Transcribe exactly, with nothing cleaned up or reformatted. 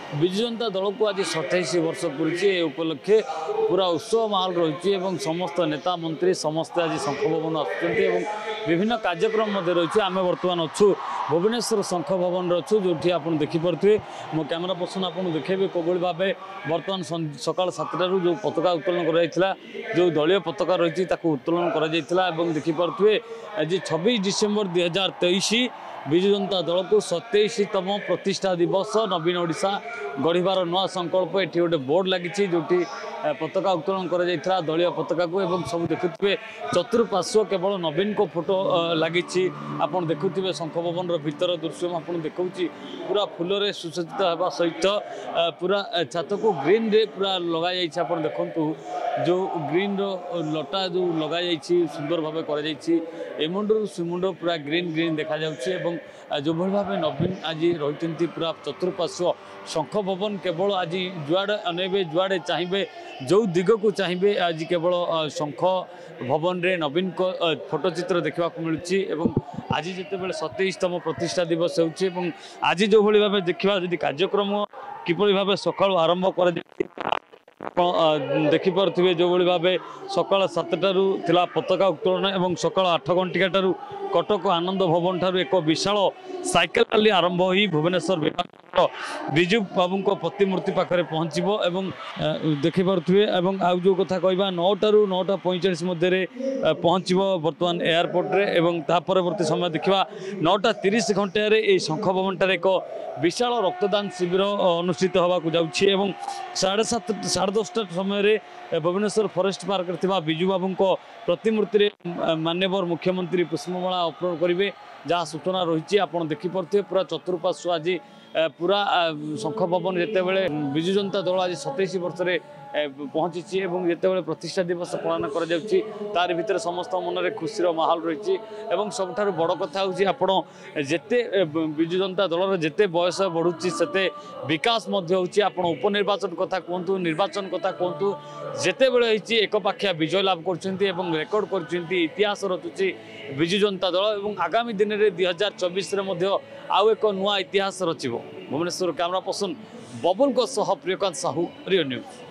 विजु जनता दल को आज सतैश वर्ष पूरी उपलक्षे पूरा उत्सव माहौल रही समस्त नेता मंत्री समस्ते आज शंख भवन आसुच्च विभिन्न कार्यक्रम रही आम बर्तमान अच्छु भुवनेश्वर शंख भवन अच्छु जो आप देखिपे मो कैमेरा पर्सन आपको देखेबी कौली भाव बर्तमान सकाल सातटू जो पताका उत्तोलन कर जो दलीय पताका रही उत्तोलन कर देखिपे आज छब्बीस डिसेम्बर दुई हजार तेईस विजु जनता दल को सतैशतम प्रतिष्ठा दिवस नवीन ओडिशा गढ़िबार नुआ संकल्प ये गोटे बोर्ड लगी जो पताका उत्तोलन कर दलीय पताका को एवं सब देखुए चतुर्पार्श्व केवल नवीन को फोटो लगी आप देखुए शंख भवन भीतर दृश्य आप देखा पूरा फूल सुसज्जित होगा सहित पूरा छात को ग्रीन रे पूरा लगाई आप देखु जो ग्रीन लटा जो लगाई सुंदर भाव कर मुंडू श्रीमुंड पूरा ग्रीन ग्रीन देखा जो भाव नवीन आज रही पूरा चतुर्पार्श्व शंख भवन केवल आज जुआड़े अनेबे जुआड़े चाहिए जो दिग को चाहिए आज केवल शंख भवन रे नवीन को फोटोचित्र देखा मिलूँ आज जिते सतैशतम प्रतिष्ठा दिवस हो आज जो भाव देखा जी कार्यक्रम किपरि भाव सकाल आरंभ कर देखिपे जो भाव सकाल सातटू थिला पताका उत्तोलन एवं सकाल आठ घंटिका ठारू कटक आनंद भवन ठारू एक विशाल साइकेल रैली आरंभ हो भुवनेश्वर विमान विजु बाबू प्रतिमूर्ति पाखे पहुँचब एवं देखिपे आउ जो कथा कहवा नौटू नौटा पैंचाश मध्य पहुँचब बर्तमान एयरपोर्ट रे एवं परवर्ती समय देखा नौटा तीस घंटे ये शंख भवन ठार एक विशाल रक्तदान शिविर अनुष्ठित होगा जाऊँगी साढ़े सात साढ़े दसटा समय भुवनेश्वर फॉरेस्ट पार्क विजु बाबू प्रतिमूर्ति माननीय मुख्यमंत्री पुष्पमाला अर्पण करेंगे जहाँ सूचना रही आप देखिपे पूरा चतुर्पार्श्व आज पूरा शंख भवन जिते बड़े विजु जनता दल आज सतैश वर्ष पहुँची जिते प्रतिष्ठा दिवस पालन कर भीतर समस्त मन में खुशी माहौल रही सबुठ बड़ कथा होते विजु जनता दल जिते बयस बढ़ुची से विकास आप उपनिर्वाचन कथा कहतु निर्वाचन कथा कहतु जिते बड़े एक पाखिया विजय लाभ कर रेकर्ड कर इतिहास रचुची विजु जनता दल और आगामी दिन में दुई हजार चौबीस आउ एक नुआ इतिहास रचिब भुवनेश्वर कैमरा पर्सन बबुल प्रियकांत साहू रियो न्यूज।